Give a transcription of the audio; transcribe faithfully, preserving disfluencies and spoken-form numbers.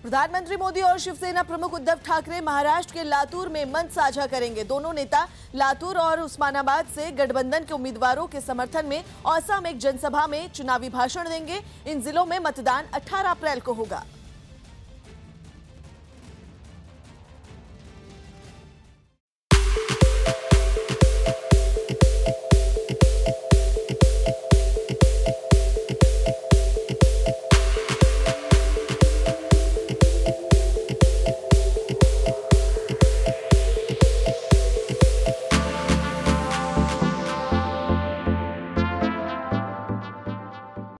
प्रधानमंत्री मोदी और शिवसेना प्रमुख उद्धव ठाकरे महाराष्ट्र के लातूर में मंच साझा करेंगे। दोनों नेता लातूर और उस्मानाबाद से गठबंधन के उम्मीदवारों के समर्थन में औसा में एक जनसभा में चुनावी भाषण देंगे। इन जिलों में मतदान अठारह अप्रैल को होगा।